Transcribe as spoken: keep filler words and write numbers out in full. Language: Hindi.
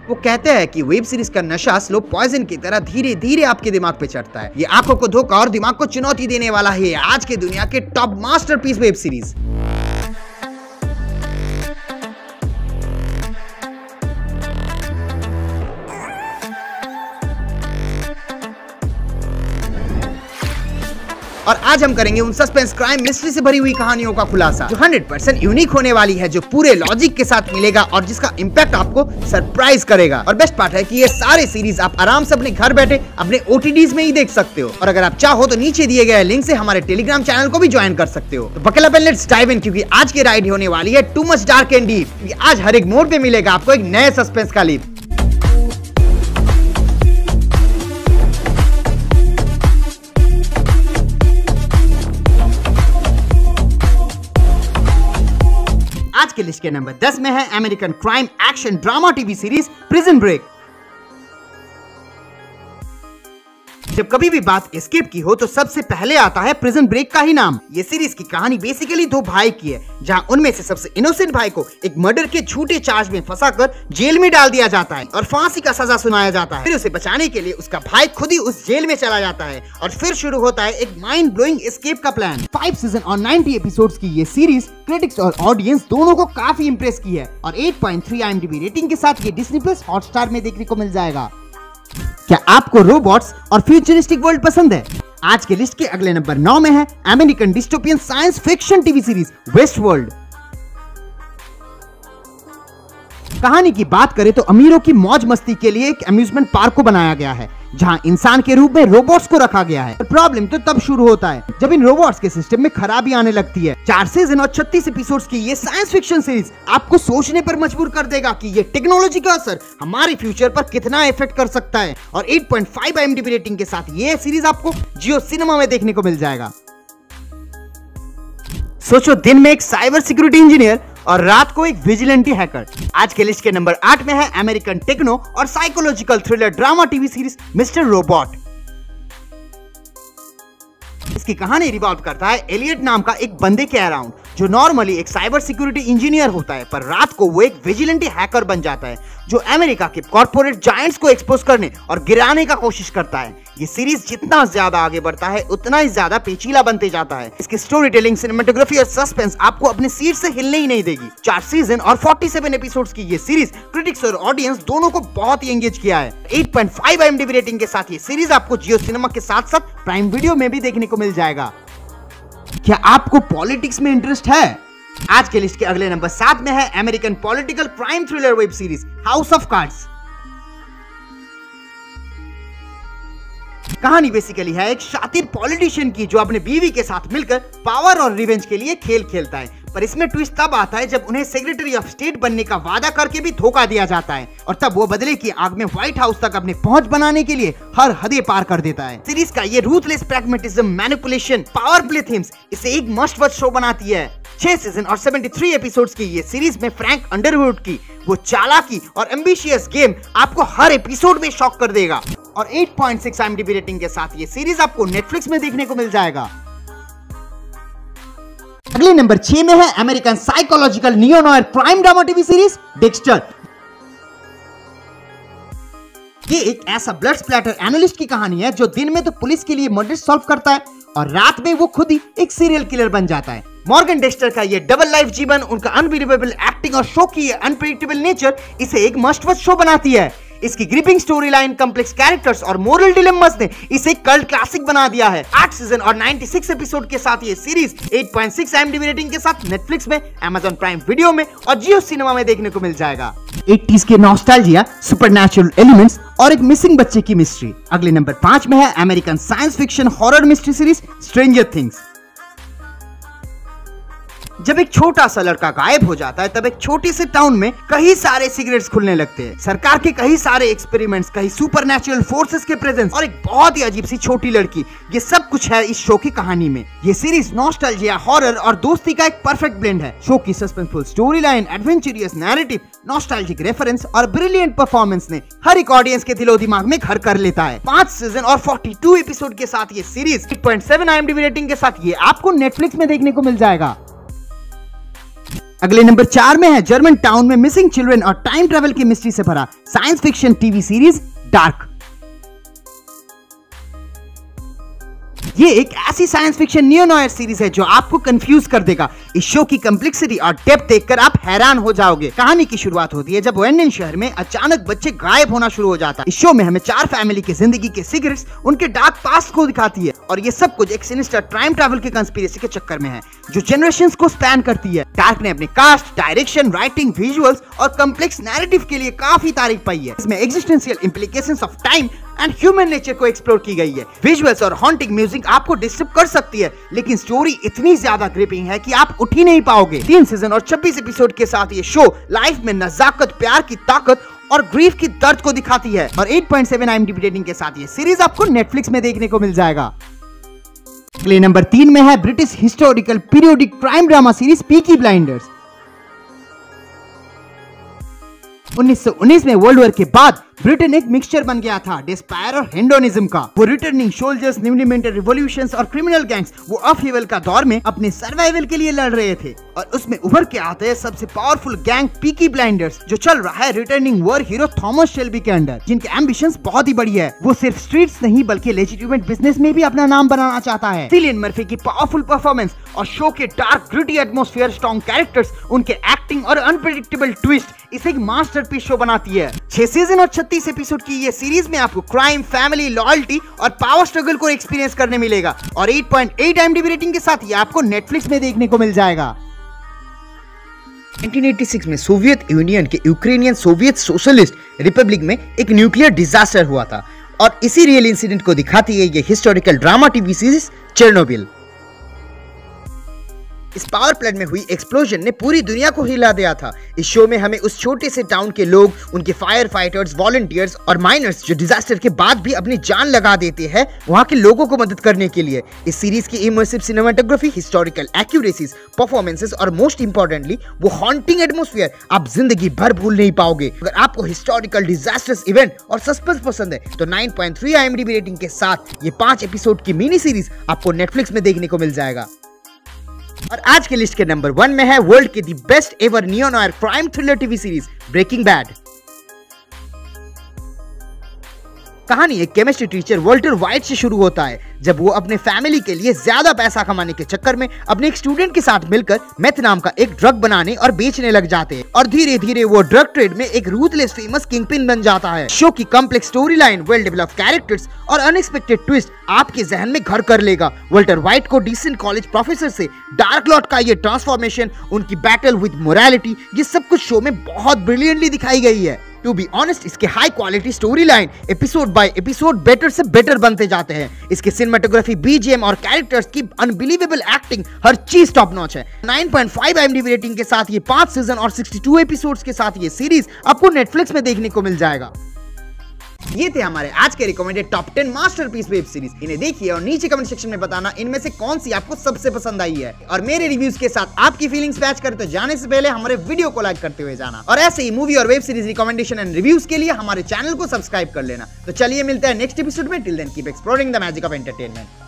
वो कहते हैं कि वेब सीरीज का नशा स्लो पॉइजन की तरह धीरे धीरे आपके दिमाग पे चढ़ता है। ये आंखों को धोखा और दिमाग को चुनौती देने वाला है आज के दुनिया के टॉप मास्टरपीस वेब सीरीज। और आज हम करेंगे उन सस्पेंस क्राइम मिस्ट्री से भरी हुई कहानियों का खुलासा जो हंड्रेड परसेंट यूनिक होने वाली है, जो पूरे लॉजिक के साथ मिलेगा और जिसका इम्पैक्ट आपको सरप्राइज करेगा। और बेस्ट पार्ट है कि ये सारे सीरीज आप आराम से अपने घर बैठे अपने ओटीडीज में ही देख सकते हो। और अगर आप चाहो तो नीचे दिए गए लिंक से हमारे टेलीग्राम चैनल को भी ज्वाइन कर सकते हो। तो buckle up and let's dive in, क्योंकि आज की राइड होने वाली है too much dark and deep, क्योंकि आज हर एक मोड पे मिलेगा आपको एक नए सस्पेंस का लीप। आज के लिस्ट के नंबर दस में है American crime action drama TV series Prison Break. जब कभी भी बात एस्केप की हो तो सबसे पहले आता है प्रिजन ब्रेक का ही नाम। ये सीरीज की कहानी बेसिकली दो भाई की है, जहां उनमें से सबसे इनोसेंट भाई को एक मर्डर के झूठे चार्ज में फंसाकर जेल में डाल दिया जाता है और फांसी का सजा सुनाया जाता है। फिर उसे बचाने के लिए उसका भाई खुद ही उस जेल में चला जाता है और फिर शुरू होता है एक माइंड ब्लोइंग एस्केप का प्लान। फाइव सीजन और नाइंटी एपिसोड्स की ये सीरीज क्रिटिक्स और ऑडियंस दोनों को काफी इंप्रेस की है और eight point three IMDb rating के साथ ये डिज्नी प्लस हॉटस्टार में देखने को मिल जाएगा। क्या आपको रोबोट्स और फ्यूचरिस्टिक वर्ल्ड पसंद है? आज के लिस्ट के अगले नंबर नौ में है American dystopian science fiction TV series Westworld. कहानी की बात करें तो अमीरों की मौज मस्ती के लिए एक अम्यूजमेंट पार्क को बनाया गया है, जहां इंसान के रूप में रोबोट्स को रखा गया है। प्रॉब्लम तो तब शुरू होता है जब इन रोबोट्स के सिस्टम में खराबी आने लगती है। चार सीजन और छत्तीस एपिसोड्स की ये साइंस फिक्शन सीरीज आपको सोचने पर मजबूर कर देगा कि ये टेक्नोलॉजी का असर हमारे फ्यूचर पर कितना इफेक्ट कर सकता है। और eight point five IMDb rating के साथ ये सीरीज आपको जियो सिनेमा में देखने को मिल जाएगा। सोचो, दिन में एक साइबर सिक्योरिटी इंजीनियर और रात को एक विजिलेंटी हैकर। आज के लिस्ट के नंबर आठ में है अमेरिकन टेक्नो और psychological thriller drama TV series Mister Robot. इसकी कहानी रिवॉल्व करता है एलियट नाम का एक बंदे के अराउंड, जो नॉर्मली एक साइबर सिक्योरिटी इंजीनियर होता है, पर रात को वो एक विजिलेंटी हैकर बन जाता है जो अमेरिका के कॉर्पोरेट जायंट्स को एक्सपोज करने और गिराने का कोशिश करता है। ये सीरीज जितना ज्यादा आगे बढ़ता है उतना ही ज्यादा पेचीला बनते जाता है। इसकी स्टोरी टेलिंग, सिनेमेटोग्राफी और सस्पेंस आपको अपने सीट से हिलने ही नहीं देगी। चार सीजन और सैंतालीस एपिसोड्स की ये सीरीज क्रिटिक्स और ऑडियंस दोनों को बहुत ही एंगेज किया है। Eight point five IMDb rating के साथ ये सीरीज आपको जियो सिनेमा के साथ साथ प्राइम वीडियो में भी देखने को मिल जाएगा। क्या आपको पॉलिटिक्स में इंटरेस्ट है? आज के लिस्ट के अगले नंबर सात में है American political crime thriller web series House of Cards. कहानी बेसिकली है एक शातिर पॉलिटिशियन की जो अपने बीवी के साथ मिलकर पावर और रिवेंज के लिए खेल खेलता है, पर इसमें ट्विस्ट तब आता है जब उन्हें सेक्रेटरी ऑफ स्टेट बनने का वादा करके भी धोखा दिया जाता है और तब वो बदले की आग में व्हाइट हाउस तक अपने पहुंच बनाने के लिए हर हदें पार कर देता है। सीरीज का ये ruthless pragmatism, manipulation, power play themes इसे एक मस्ट वॉच शो बनाती है। छह सीजन और तिहत्तर एपिसोड्स की ये सीरीज में फ्रैंक अंडरवुड की वो चालाकी और एम्बिशियस गेम आपको हर एपिसोड में शॉक कर देगा। और eight point six IMDb rating के साथ ये सीरीज आपको नेटफ्लिक्स में देखने को मिल जाएगा। अगले नंबर छह में है American psychological neo noir crime drama TV series Dexter. ये एक ऐसा ब्लड स्प्लैटर एनालिस्ट की कहानी है जो दिन में तो पुलिस के लिए मर्डर सॉल्व करता है और रात में वो खुद ही एक सीरियल किलर बन जाता है। मॉर्गन डेक्स्टर का ये डबल लाइफ जीवन, उनका अनबिलीवेबल एक्टिंग और शो की ये अनप्रेडिक्टेबल नेचर इसे एक मस्ट वॉच शो बनाती है। इसकी gripping story line, complex characters और मोरल डिलेम्मास ने इसे कल्ट क्लासिक बना दिया है। आठ सीजन और छियानवे एपिसोड के साथ ये series eight point six IMDb rating के साथ नेटफ्लिक्स में, अमेज़न प्राइम वीडियो में और जियो सिनेमा में देखने को मिल जाएगा। एटीज़ के नॉस्टैल्जिया, सुपरनैचुरल एलिमेंट्स और एक मिसिंग बच्चे की मिस्ट्री। अगले नंबर पांच में है American science fiction horror mystery series Stranger Things. जब एक छोटा सा लड़का गायब हो जाता है तब एक छोटे से टाउन में कई सारे सिगरेट्स खुलने लगते हैं। सरकार के कई सारे एक्सपेरिमेंट्स, कई सुपरनैचुरल फोर्सेस के प्रेजेंस और एक बहुत ही अजीब सी छोटी लड़की, ये सब कुछ है इस शो की कहानी में। ये सीरीज नॉस्टैल्जिया, हॉरर और दोस्ती का एक परफेक्ट ब्लेंड है। शो की suspenseful story line, adventurous narrative, nostalgic reference और ब्रिलियंट परफॉर्मेंस ने हर एक ऑडियंस के दिलो दिमाग में घर कर लेता है। पांच सीजन और बयालीस एपिसोड के साथ ये series eight point seven IMDb rating के साथ ये आपको नेटफ्लिक्स में देखने को मिल जाएगा। अगले नंबर चार में है जर्मन टाउन में मिसिंग चिल्ड्रन और टाइम ट्रेवल की मिस्ट्री से भरा science fiction TV series Dark. ये एक ऐसी science fiction neo noir series है जो आपको कंफ्यूज कर देगा। इस शो की कम्प्लेक्सिटी और डेप्थ देखकर आप हैरान हो जाओगे। कहानी की शुरुआत होती है जब वेंडन शहर में अचानक बच्चे गायब होना शुरू हो जाता है। इस शो में हमें चार फैमिली की जिंदगी के सीक्रेट्स, उनके डार्क पास्ट को दिखाती है और ये सब कुछ एक सिनिस्टर टाइम ट्रैवल के कंस्पिरेसी के चक्कर में है जो जनरेशंस को स्पैन करती है। डार्क ने अपने कास्ट, डायरेक्शन, राइटिंग, विजुअल्स और कम्प्लेक्स नैरेटिव के लिए काफी तारीफ पाई है। इसमें existential implications of time and human nature को एक्सप्लोर की गई है। विजुअल्स और हॉन्टिंग म्यूजिक आपको डिस्टर्ब कर सकती है, लेकिन स्टोरी इतनी ज्यादा ग्रिपिंग है कि आप उठ ही नहीं पाओगे। तीन सीजन और छब्बीस एपिसोड के साथ ये शो लाइफ में नजाकत, प्यार की ताकत और ग्रीफ की दर्द को दिखाती है और आठ पॉइंट सात आईएमडीबी रेटिंग के साथ ये सीरीज आपको नेटफ्लिक्स में देखने को मिल जाएगा। अगले नंबर तीन में है British historical periodic crime drama series Peaky Blinders. उन्नीस सौ उन्नीस में वर्ल्ड वॉर के बाद ब्रिटेन एक मिक्सचर बन गया था डिस्पायर और हेडोनिज्म का। वो returning soldiers, newly minted revolutions और क्रिमिनल गैंग्स वो अपहीवल का दौर में अपने सर्वाइवल के लिए लड़ रहे थे और उसमें उभर के आते हैं सबसे पावरफुल गैंग पीकी ब्लाइंडर्स जो चल रहा है returning war hero Thomas Shelby के अंडर, जिनके एम्बिशंस बहुत ही बड़ी है। वो सिर्फ स्ट्रीट्स नहीं बल्कि लेजिटिमेट बिजनेस में भी अपना नाम बनाना चाहता है। सिलियन मर्फी की पावरफुल परफॉर्मेंस और शो के dark gritty atmosphere, strong characters, उनके एक्टिंग और अनप्रेडिक्टेबल ट्विस्ट इसे एक मास्टरपीस शो बनाती है। छह सीजन और छत्तीस एपिसोड की ये सीरीज में आपको क्राइम, फैमिली, लॉयल्टी और पावर स्ट्रगल को एक्सपीरियंस करने मिलेगा और आठ पॉइंट आठ आईएमडीबी रेटिंग के साथ ये आपको नेटफ्लिक्स में देखने को मिल जाएगा। उन्नीस सौ छियासी में सोवियत यूनियन के यूक्रेनियन सोवियत सोशलिस्ट रिपब्लिक में एक न्यूक्लियर डिजास्टर हुआ था और इसी रियल इंसिडेंट को दिखाती है ये historical drama TV series Chernobyl. इस पावर प्लांट में हुई एक्सप्लोजन ने पूरी दुनिया को हिला दिया था। इस शो में हमें उस छोटे से टाउन के लोग, उनके फायर फाइटर्स, वॉलंटियर्स और माइनर्स जो डिजास्टर के बाद भी अपनी जान लगा देते हैं वहां के लोगों को मदद करने के लिए। इस सीरीज की immersive cinematography, historical accuracies, performances और मोस्ट इंपॉर्टेंटली वो हॉन्टिंग एटमॉस्फेयर आप जिंदगी भर भूल नहीं पाओगे। अगर आपको हिस्टोरिकल डिजास्टर्स इवेंट और सस्पेंस पसंद है तो नौ पॉइंट तीन आईएमडीबी रेटिंग के साथ ये पांच एपिसोड की मिनी सीरीज आपको नेटफ्लिक्स में देखने को मिल जाएगा। और आज के लिस्ट के नंबर वन में है वर्ल्ड की the best ever neo noir crime thriller TV series Breaking Bad. कहानी एक केमिस्ट्री टीचर वॉल्टर वाइट से शुरू होता है जब वो अपने फैमिली के लिए ज्यादा पैसा कमाने के चक्कर में अपने एक स्टूडेंट के साथ मिलकर मेथ नाम का एक ड्रग बनाने और बेचने लग जाते हैं और धीरे धीरे वो ड्रग ट्रेड में एक रूथलेस फेमस किंगपिन बन जाता है। शो की complex story line, well developed characters और अनएक्सपेक्टेड ट्विस्ट आपके जहन में घर कर लेगा। वॉल्टर वाइट को डिसेंट कॉलेज प्रोफेसर से डार्क लॉर्ड का ये ट्रांसफॉर्मेशन, उनकी बैटल विद मोरालिटी, ये सब कुछ शो में बहुत ब्रिलियंटली दिखाई गई है। टू बी ऑनेस्ट इसके high quality story line episode by episode better से बेटर बनते जाते हैं। इसके सिनेमेटोग्राफी, बीजीएम और कैरेक्टर्स की अनबिलीवेबल एक्टिंग, हर चीज टॉप नॉच है। नौ पॉइंट पाँच आईएमडीबी रेटिंग के साथ ये पांच सीजन और बासठ एपिसोड्स के साथ ये सीरीज आपको नेटफ्लिक्स में देखने को मिल जाएगा। ये थे हमारे आज के recommended top ten masterpiece web series. इन्हें देखिए और नीचे कमेंट सेक्शन में बताना इनमें से कौन सी आपको सबसे पसंद आई है और मेरे रिव्यूज के साथ आपकी फीलिंग्स मैच करें तो जाने से पहले हमारे वीडियो को लाइक करते हुए जाना और ऐसे ही मूवी और web series recommendation and reviews के लिए हमारे चैनल को सब्सक्राइब कर लेना। तो चलिए मिलते हैं नेक्स्ट एपिसोड में। Till then keep exploring the magic of entertainment.